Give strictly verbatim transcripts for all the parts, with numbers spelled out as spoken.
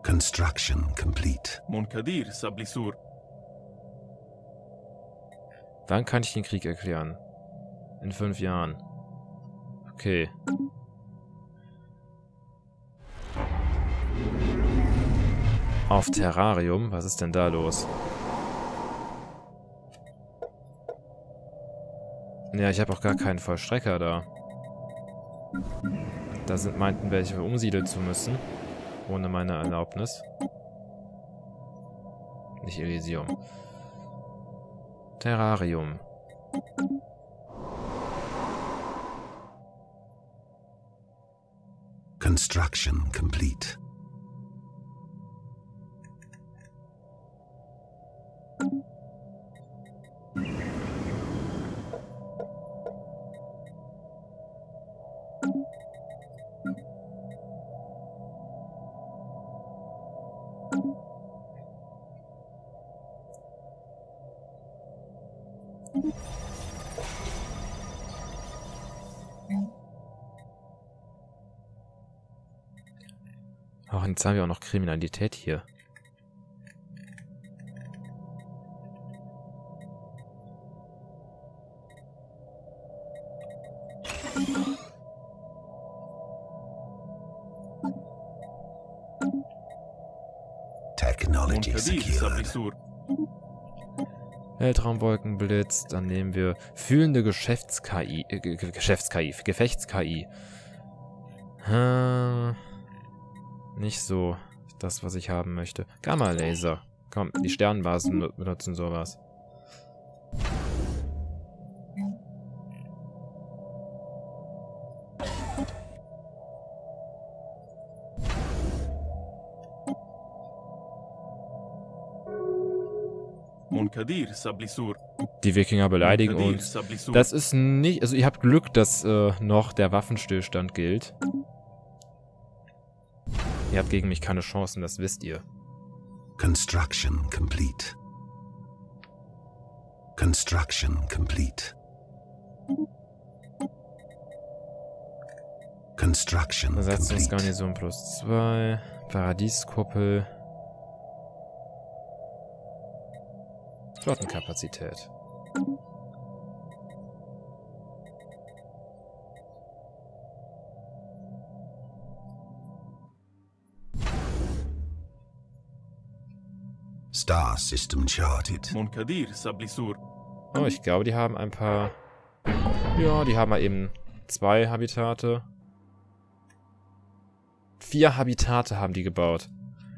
Construction complete. منكدير سبلسور. Wann kann ich den Krieg erklären? In fünf Jahren. Okay. Auf Terrarium? Was ist denn da los? Ja, ich habe auch gar keinen Vollstrecker da. Da sind meinten welche umsiedeln zu müssen. Ohne meine Erlaubnis. Nicht Elysium. Terrarium. Construction complete. Ach, jetzt haben wir auch noch Kriminalität hier. Technology منكدير secured. سبلسور. Weltraumwolkenblitz, dann nehmen wir fühlende Geschäfts-K I, äh, Geschäfts-K I, Gefechts-K I. Hm, nicht so das, was ich haben möchte. Gamma-Laser. Komm, die Sternbasen benutzen sowas. منكدير سبلسور. Die Wikinger beleidigen منكدير uns. سبلسور. Das ist nicht... Also ihr habt Glück, dass äh, noch der Waffenstillstand gilt. Ihr habt gegen mich keine Chancen, das wisst ihr. Construction complete. Construction complete. Construction complete. Besatzungsgarnison plus zwei. Paradieskuppel. Flottenkapazität. Star system charted. منكدير سبلسور. Oh, ich glaube, die haben ein paar... Ja, die haben mal eben zwei Habitate. Vier Habitate haben die gebaut.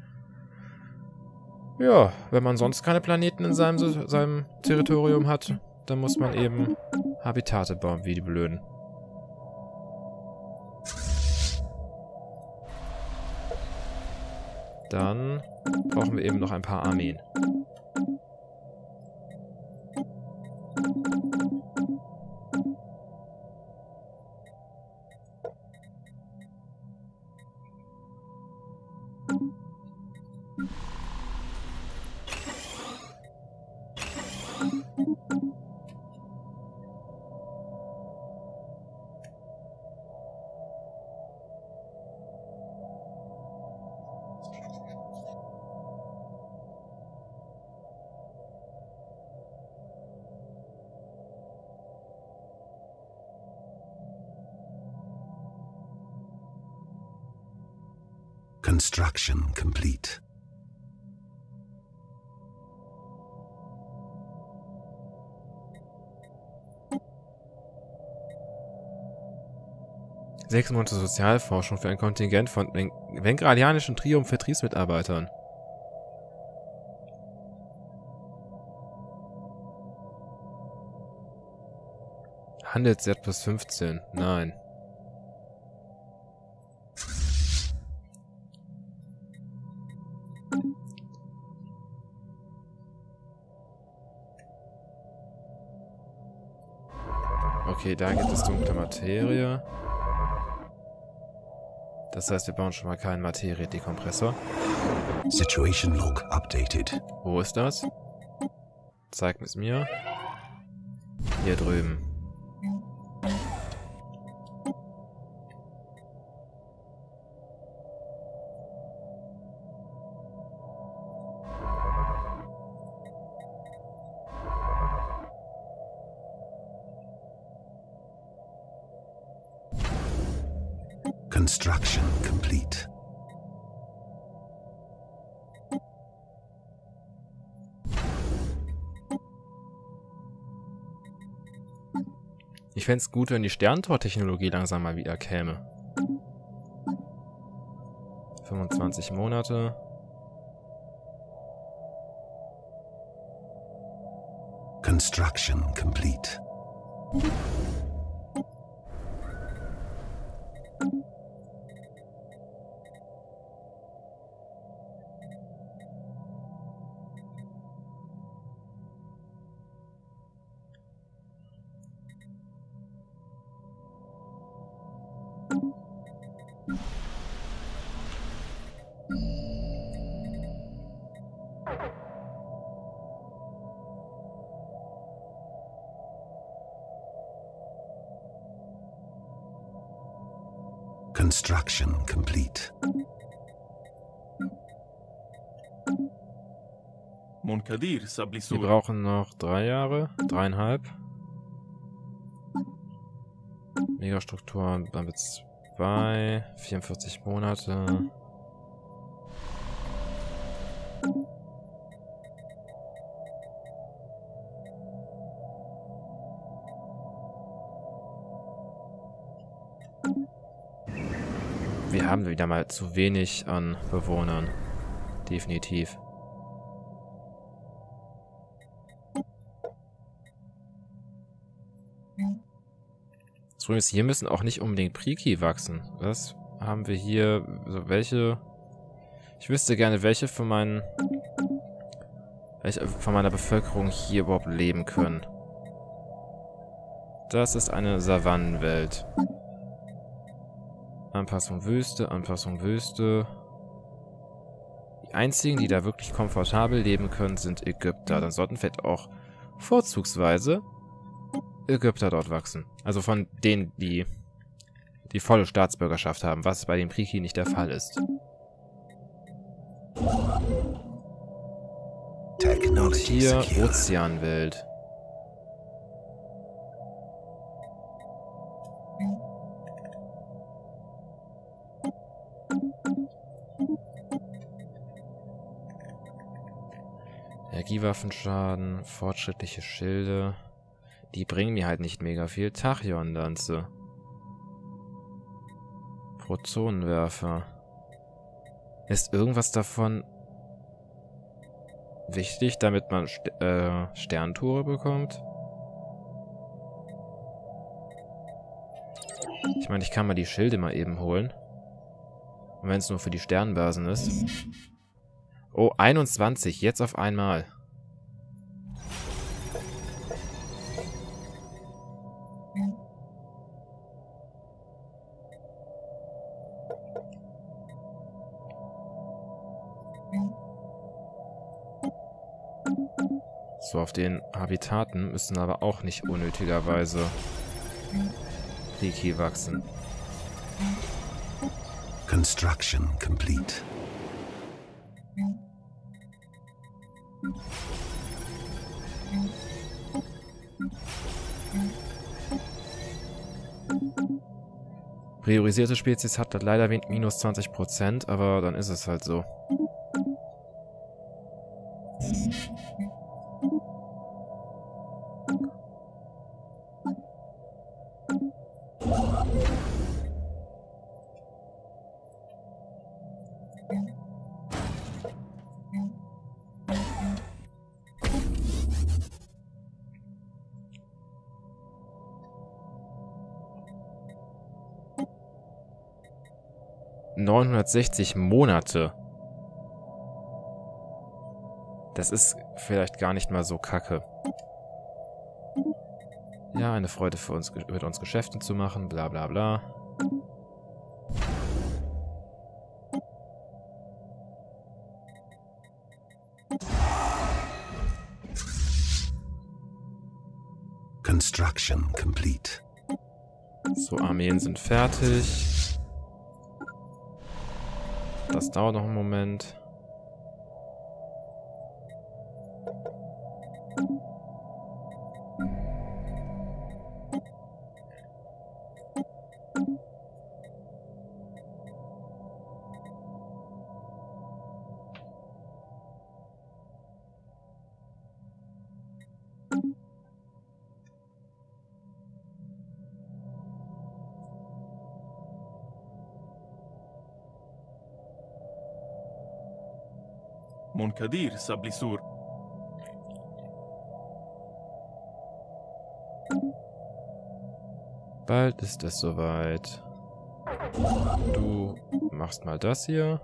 Ja, wenn man sonst keine Planeten in seinem, seinem Territorium hat, dann muss man eben Habitate bauen, wie die Blöden. Dann brauchen wir eben noch ein paar Armeen. Construction complete. Sechs Monate Sozialforschung für ein Kontingent von ven vengralianischen Triumph-Vertriebsmitarbeitern. Handelswert plus fünfzehn. Nein. Okay, da gibt es dunkle Materie. Das heißt, wir bauen schon mal keinen Materie-Dekompressor. Situation log updated. Wo ist das? Zeig es mir. Hier drüben. Construction complete. Ich fände es gut, wenn die Sterntor-Technologie langsam mal wieder käme. fünfundzwanzig Monate. Construction complete. Construction complete. Munkadir Wir Sablisur. brauchen noch drei Jahre, dreieinhalb. Megastruktur, dann wird es zwei, vierundvierzig Monate. Wir haben wieder mal zu wenig an Bewohnern. Definitiv. Das Problem ist, hier müssen auch nicht unbedingt Priki wachsen. Was haben wir hier? Also welche? Ich wüsste gerne, welche von meinen, welche von meiner Bevölkerung hier überhaupt leben können. Das ist eine Savannenwelt. Anpassung Wüste, Anpassung Wüste. Die einzigen, die da wirklich komfortabel leben können, sind Ägypter. Dann sollten vielleicht auch vorzugsweise Ägypter dort wachsen. Also von denen, die die volle Staatsbürgerschaft haben, was bei den Priki nicht der Fall ist. Und hier Ozeanwelt. Energiewaffenschaden, fortschrittliche Schilde. Die bringen mir halt nicht mega viel. Tachyon-Lanze. Protonenwerfer. Ist irgendwas davon wichtig, damit man St äh, Sterntore bekommt? Ich meine, ich kann mal die Schilde mal eben holen. Und wenn es nur für die Sternbasen ist. Oh, einundzwanzig, jetzt auf einmal. So, auf den Habitaten müssen aber auch nicht unnötigerweise Priki wachsen. Construction complete. Priorisierte Spezies hat leider minus zwanzig Prozent, aber dann ist es halt so. neunhundertsechzig Monate. Das ist vielleicht gar nicht mal so kacke. Ja, eine Freude für uns, mit uns Geschäfte zu machen, bla bla bla. Construction complete. So, Armeen sind fertig. Das dauert noch einen Moment. منكدير سبلسور. Bald ist es soweit. Du machst mal das hier.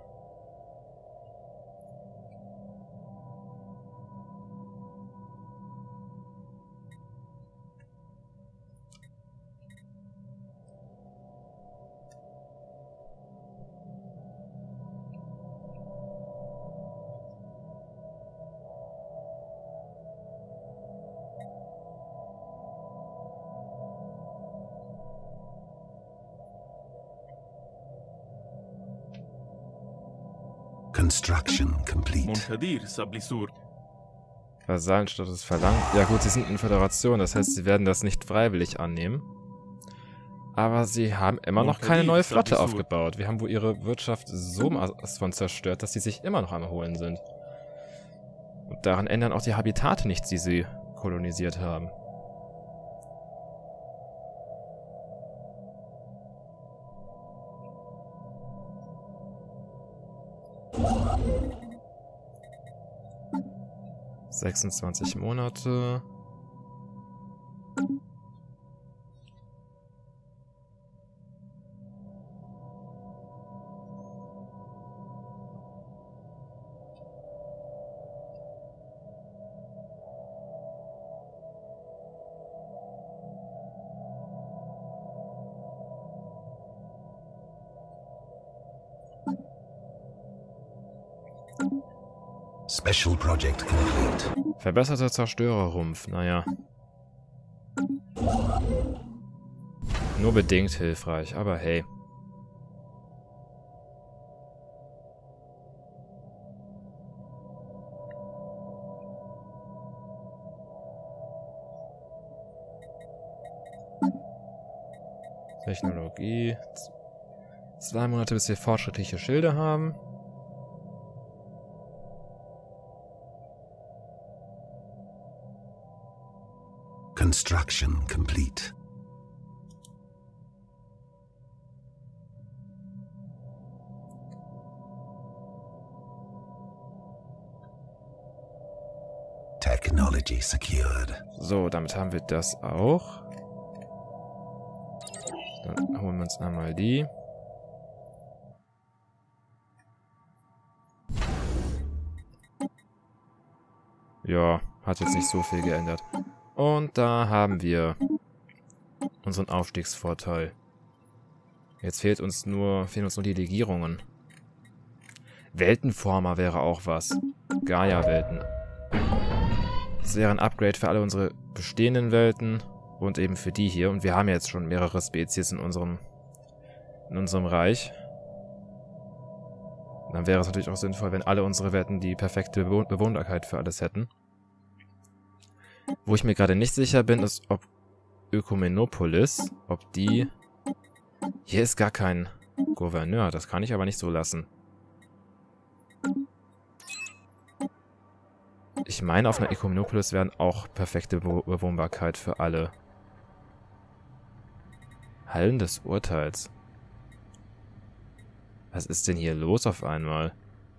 Construction complete. منكدير سبلسور. Vasallenstatus verlangt. Ja gut, sie sind in Föderation, das heißt, sie werden das nicht freiwillig annehmen. Aber sie haben immer noch keine neue Flotte aufgebaut. Wir haben wohl ihre Wirtschaft so von zerstört, dass sie sich immer noch am Erholen sind. Und daran ändern auch die Habitate nichts, die sie kolonisiert haben. sechsundzwanzig Monate. Special project complete. Verbesserter Zerstörerrumpf, naja. Nur bedingt hilfreich, aber hey. Technologie. Zwei Monate, bis wir fortschrittliche Schilde haben. Construction complete. Technology secured. So, damit haben wir das auch. Dann holen wir uns einmal die. Ja, hat jetzt nicht so viel geändert. Und da haben wir unseren Aufstiegsvorteil. Jetzt fehlt uns nur, fehlen uns nur die Legierungen. Weltenformer wäre auch was. Gaia-Welten. Das wäre ein Upgrade für alle unsere bestehenden Welten und eben für die hier. Und wir haben ja jetzt schon mehrere Spezies in unserem, in unserem Reich. Dann wäre es natürlich auch sinnvoll, wenn alle unsere Welten die perfekte Bewohn- Bewohnbarkeit für alles hätten. Wo ich mir gerade nicht sicher bin, ist, ob Ökumenopolis, ob die... Hier ist gar kein Gouverneur, das kann ich aber nicht so lassen. Ich meine, auf einer Ökumenopolis wären auch perfekte Be Bewohnbarkeit für alle. Hallen des Urteils. Was ist denn hier los auf einmal?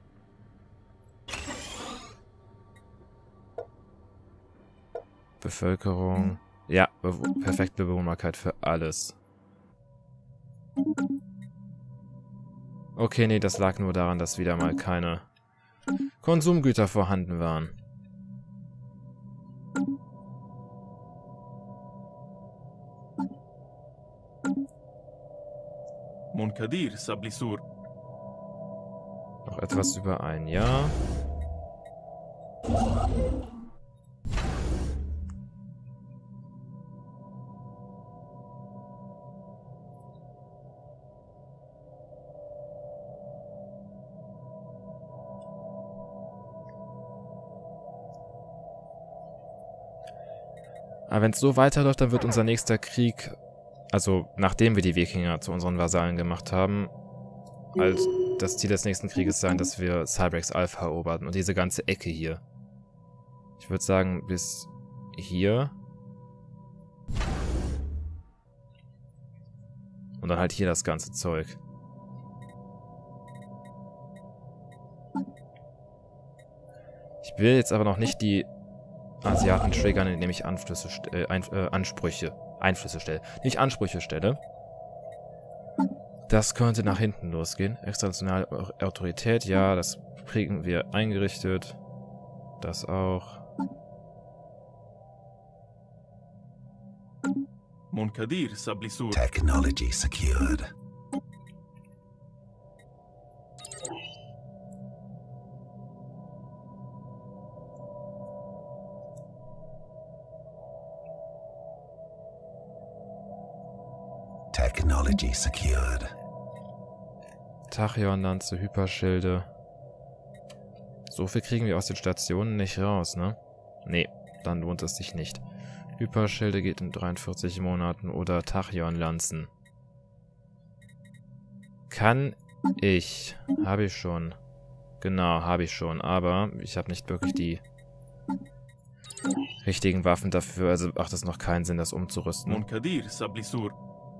Bevölkerung. Ja, be perfekte Bewohnbarkeit für alles. Okay, nee, das lag nur daran, dass wieder mal keine Konsumgüter vorhanden waren. منكدير سبلسور. Noch etwas über ein Jahr. Aber wenn es so weiterläuft, dann wird unser nächster Krieg, also nachdem wir die Wikinger zu unseren Vasallen gemacht haben, als das Ziel des nächsten Krieges sein, dass wir Cybrex Alpha erobern und diese ganze Ecke hier. Ich würde sagen, bis hier. Und dann halt hier das ganze Zeug. will jetzt aber noch nicht die Asiaten triggern, indem ich Anflüsse, äh, ein, äh, Ansprüche, Einflüsse stelle. Nicht Ansprüche stelle. Das könnte nach hinten losgehen. Extrationale Autorität, ja, das kriegen wir eingerichtet. Das auch. Munkadir Sablisur. Technology secured. Technology secured. Tachyon-Lanze, Hyperschilde. So viel kriegen wir aus den Stationen nicht raus, ne? Nee, dann lohnt es sich nicht. Hyperschilde geht in dreiundvierzig Monaten oder Tachyon-Lanzen. Kann ich. Habe ich schon. Genau, habe ich schon. Aber ich habe nicht wirklich die richtigen Waffen dafür. Also macht es noch keinen Sinn, das umzurüsten. Munkadir Sablisur.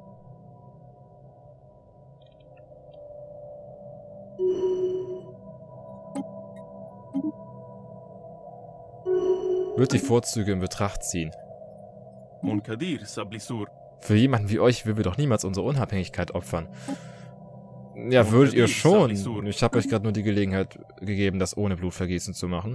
Wird die Vorzüge in Betracht ziehen. Munkadir Sablisur. Für jemanden wie euch will wir doch niemals unsere Unabhängigkeit opfern. Ja, würdet ihr schon. Ich habe euch gerade nur die Gelegenheit gegeben, das ohne Blutvergießen zu machen.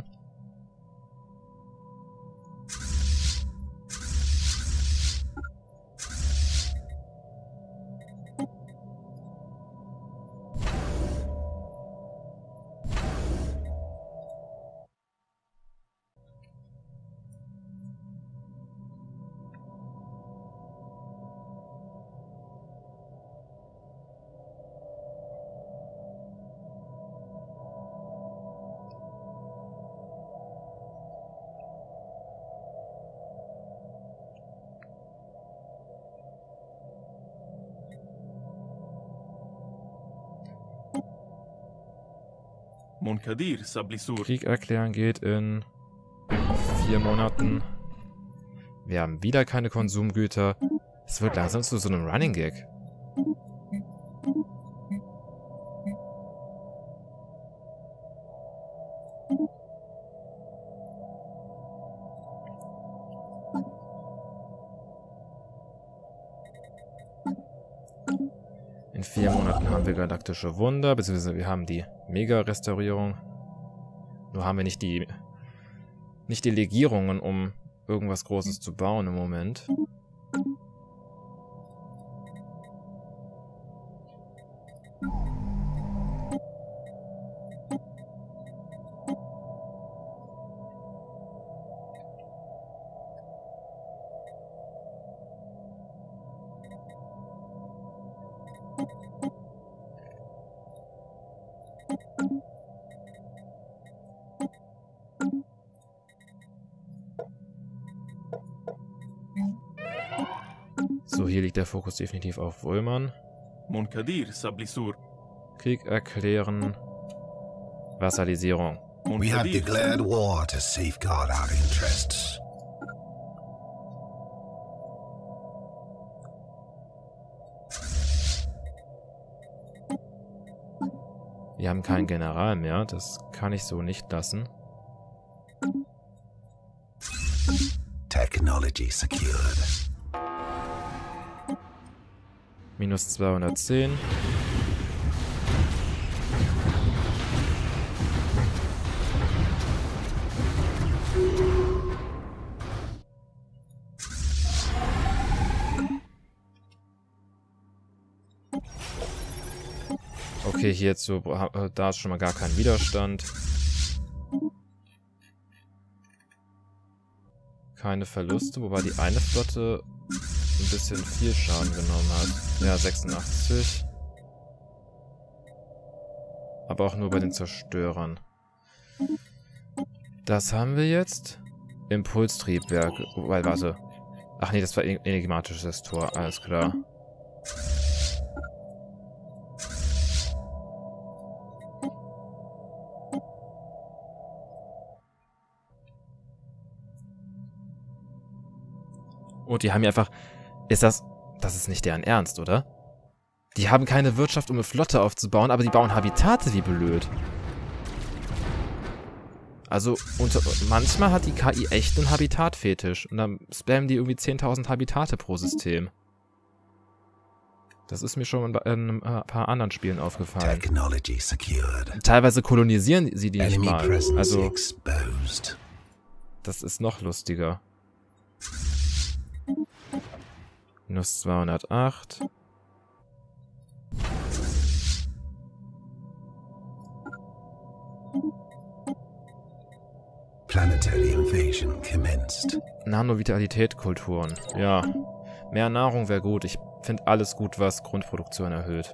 Munkadir Sablisur. Krieg erklären geht in vier Monaten. Wir haben wieder keine Konsumgüter. Es wird langsam zu so einem Running Gag. In vier Monaten haben wir galaktische Wunder, beziehungsweise wir haben die Mega-Restaurierung. Nur haben wir nicht die, nicht die Legierungen, um irgendwas Großes zu bauen im Moment. So, hier liegt der Fokus definitiv auf Wulman. Munkadir Sablisur. Krieg erklären. Vassalisierung. We have declared war to safeguard our interests. Wir haben keinen General mehr. Das kann ich so nicht lassen. Technology secured. Minus zweihundertzehn. Okay, hier jetzt so, da ist schon mal gar kein Widerstand. Keine Verluste, wobei die eine Flotte ein bisschen viel Schaden genommen hat. Ja, sechsundachtzig. Aber auch nur bei den Zerstörern. Das haben wir jetzt. Impulstriebwerk. Wobei, warte. Ach nee, das war enigmatisches Tor. Alles klar. Und die haben ja einfach... Ist das... Das ist nicht deren Ernst, oder? Die haben keine Wirtschaft, um eine Flotte aufzubauen, aber die bauen Habitate wie blöd. Also, unter, manchmal hat die K I echt einen Habitatfetisch. Und dann spammen die irgendwie zehntausend Habitate pro System. Das ist mir schon in ein paar anderen Spielen aufgefallen. Technology secured. Teilweise kolonisieren sie die nicht Enemy mal. presence Also, exposed. das ist noch lustiger. Minus zweihundertacht. Planetary invasion commenced. Nanovitalität-Kulturen. Ja. Mehr Nahrung wäre gut. Ich finde alles gut, was Grundproduktion erhöht.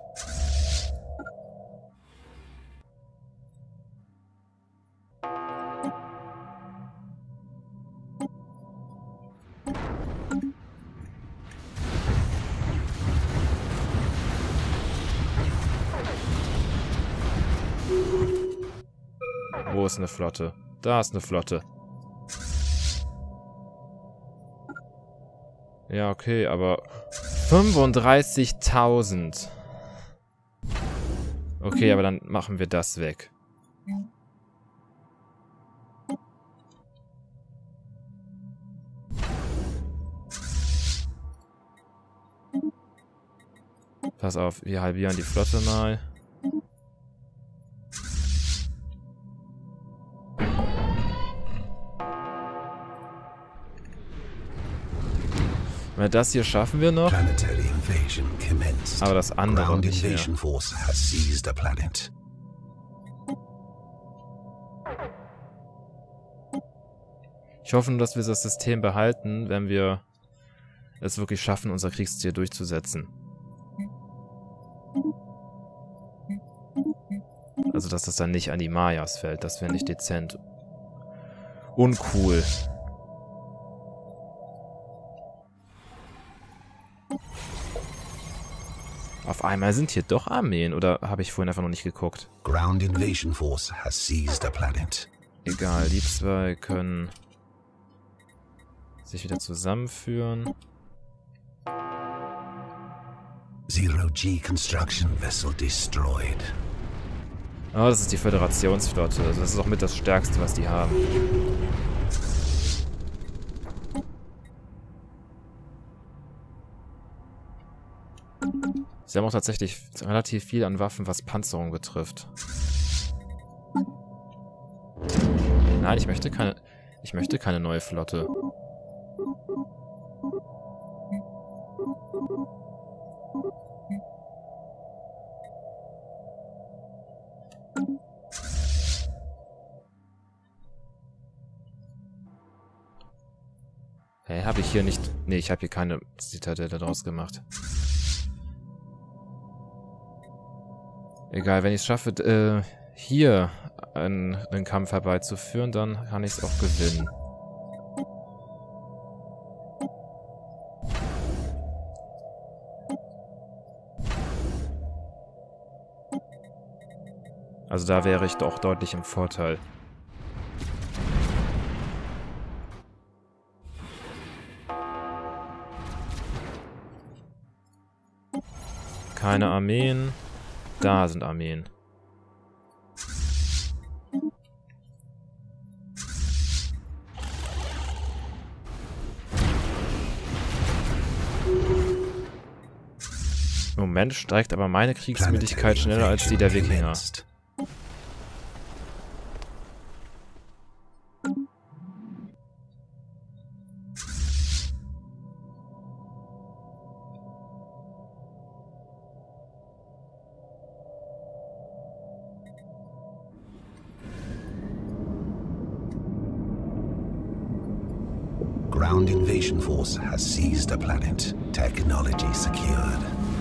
Wo ist eine Flotte? Da ist eine Flotte. Ja, okay, aber fünfunddreißigtausend. Okay, aber dann machen wir das weg. Pass auf, wir halbieren die Flotte mal. Das hier schaffen wir noch. Aber das andere nicht mehr. Ich hoffe nur, dass wir das System behalten, wenn wir es wirklich schaffen, unser Kriegsziel durchzusetzen. Also, dass das dann nicht an die Mayas fällt. Das wäre nicht dezent. Uncool. Auf einmal sind hier doch Armeen, oder habe ich vorhin einfach noch nicht geguckt? Ground Invasion Force has seized the planet. Egal, die zwei können sich wieder zusammenführen. Zero G Construction Vessel destroyed. Oh, das ist die Föderationsflotte. Also das ist auch mit das Stärkste, was die haben. Sie haben auch tatsächlich relativ viel an Waffen, was Panzerung betrifft. Nein, ich möchte keine... Ich möchte keine neue Flotte. Hey, habe ich hier nicht... Nee, ich habe hier keine Zitadelle draus gemacht. Egal, wenn ich es schaffe, äh, hier einen, einen Kampf herbeizuführen, dann kann ich es auch gewinnen. Also da wäre ich doch deutlich im Vorteil. Keine Armeen. Da sind Armeen. Im Moment steigt aber meine Kriegsmüdigkeit schneller als die der Wikinger. Ground Invasion Force has seized the planet. Technology secured.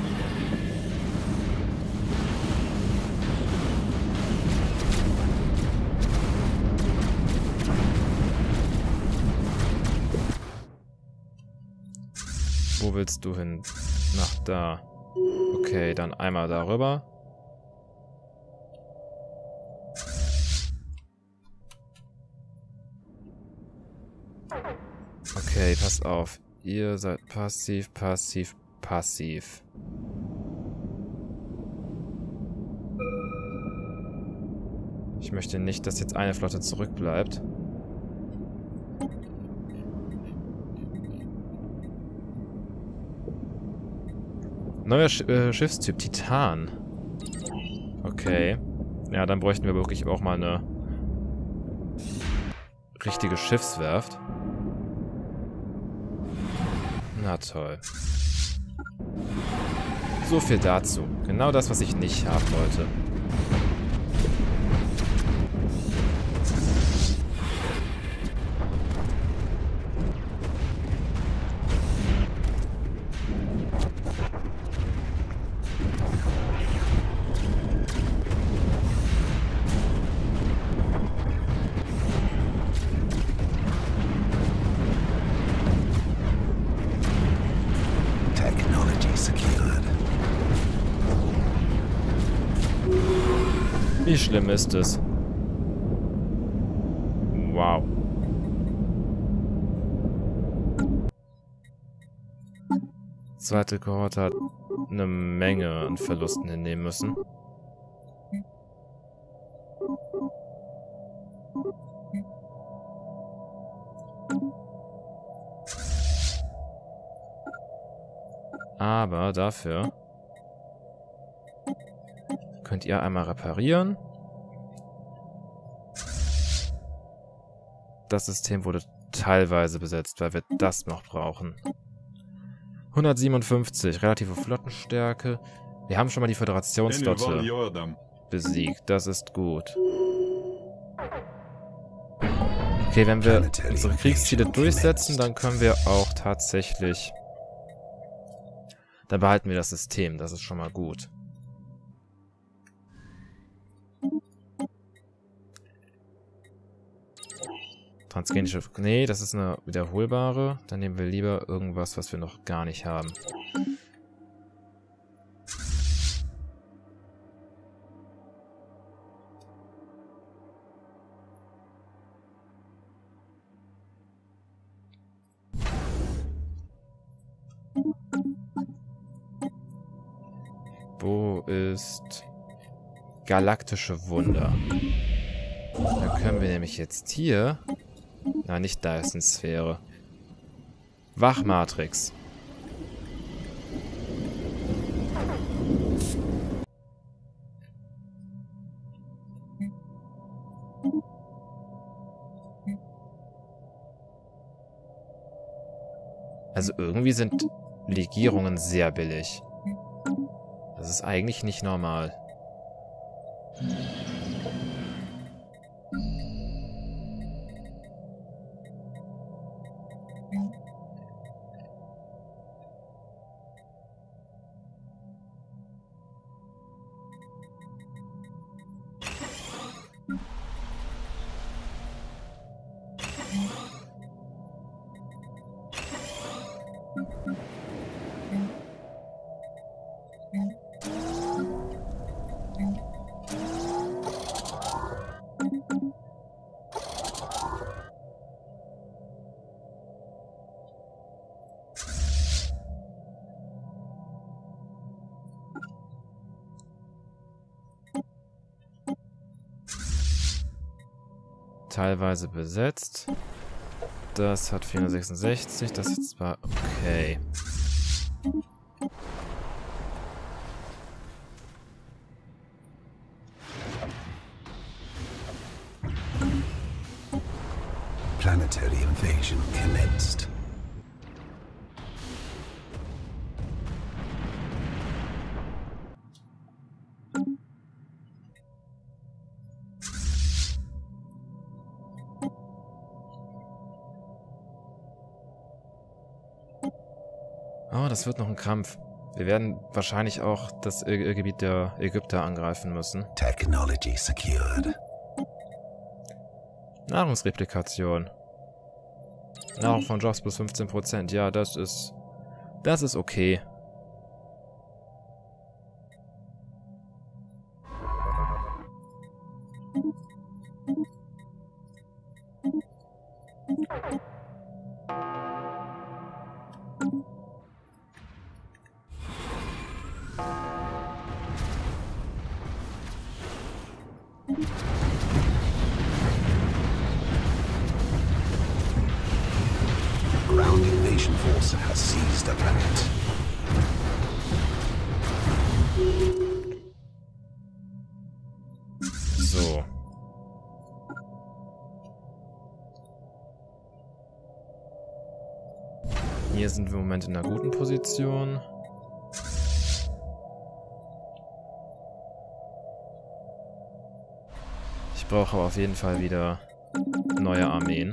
Wo willst du hin? Nach da. Okay, dann einmal darüber. Okay, passt auf. Ihr seid passiv, passiv, passiv. Ich Ich möchte nicht, dass jetzt eine Flotte zurückbleibt. Neuer Sch äh, Schiffstyp, Titan. Okay. Ja, dann bräuchten wir wirklich auch mal eine richtige Schiffswerft. Na toll. So viel dazu. Genau das, was ich nicht haben wollte. Wie schlimm ist es? Wow. Zweite Kohorte hat eine Menge an Verlusten hinnehmen müssen. Aber dafür könnt ihr einmal reparieren. Das System wurde teilweise besetzt, weil wir das noch brauchen. hundertsiebenundfünfzig, relative Flottenstärke. Wir haben schon mal die Föderationsflotte besiegt. Das ist gut. Okay, wenn wir unsere Kriegsziele durchsetzen, dann können wir auch tatsächlich... Dann behalten wir das System. Das ist schon mal gut. Transgenische... Nee, das ist eine wiederholbare. Dann nehmen wir lieber irgendwas, was wir noch gar nicht haben. Wo ist galaktische Wunder? Da können wir nämlich jetzt hier... Na, nicht Dyson-Sphäre. Wachmatrix. Also irgendwie sind Legierungen sehr billig. Das ist eigentlich nicht normal. Teilweise besetzt. Das hat vierhundertsechsundsechzig, das jetzt war okay. Planetary invasion commenced. Oh, das wird noch ein Kampf. Wir werden wahrscheinlich auch das äh, Gebiet der Ägypter angreifen müssen. Technology secured. Nahrungsreplikation. Nahrung von Jobs plus fünfzehn Prozent. Ja, das ist... Das ist okay. Invasion force has seized a planet. So. Hier sind wir im Moment in einer guten Position. Ich brauche aber auf jeden Fall wieder neue Armeen.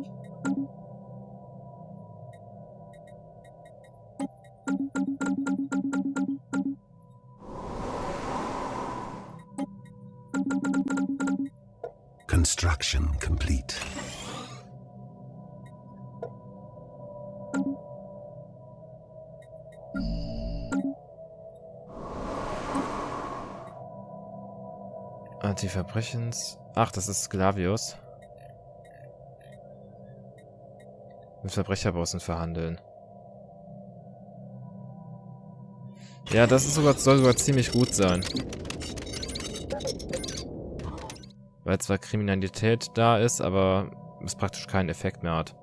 Construction complete. Anti-Verbrechens... Ach, das ist Sklavius. Mit Verbrecherbossen verhandeln. Ja, das ist sogar, soll sogar ziemlich gut sein. Weil zwar Kriminalität da ist, aber es praktisch keinen Effekt mehr hat.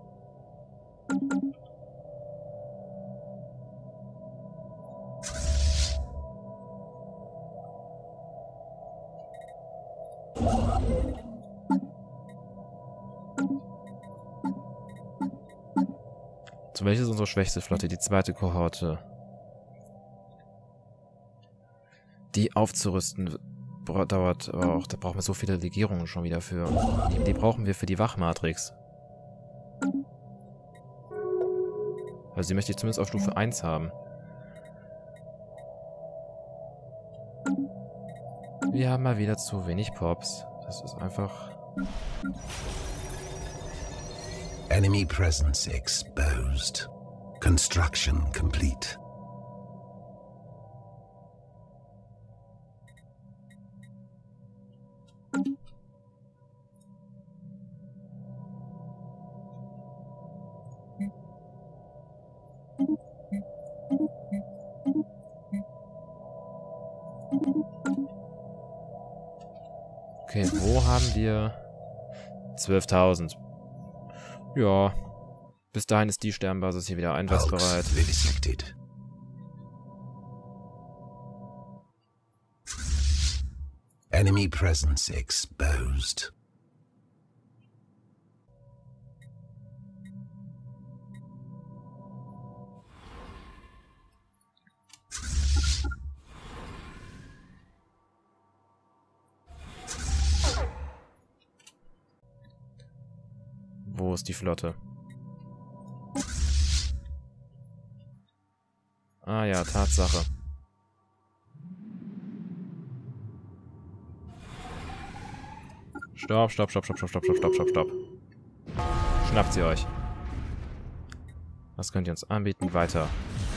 So, welche ist unsere schwächste Flotte? Die zweite Kohorte. Die aufzurüsten dauert aber auch, da brauchen wir so viele Legierungen schon wieder für. Die, die brauchen wir für die Wachmatrix. Also die möchte ich zumindest auf Stufe eins haben. Wir haben mal wieder zu wenig Pops. Das ist einfach... Enemy presence exposed. Construction complete. Okay, wo haben wir zwölftausend? Ja, bis dahin ist die Sternbasis hier wieder einsatzbereit. Enemy presence exposed. Wo ist die Flotte? Ah ja, Tatsache. Stopp, stopp, stopp, stopp, stopp, stopp, stopp, stopp, stopp, stopp. Schnappt sie euch. Was könnt ihr uns anbieten? Weiter.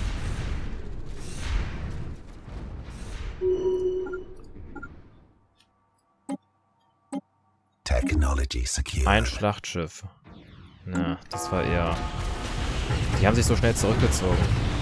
Technology secure. Ein Schlachtschiff. Na, das war eher... Die haben sich so schnell zurückgezogen.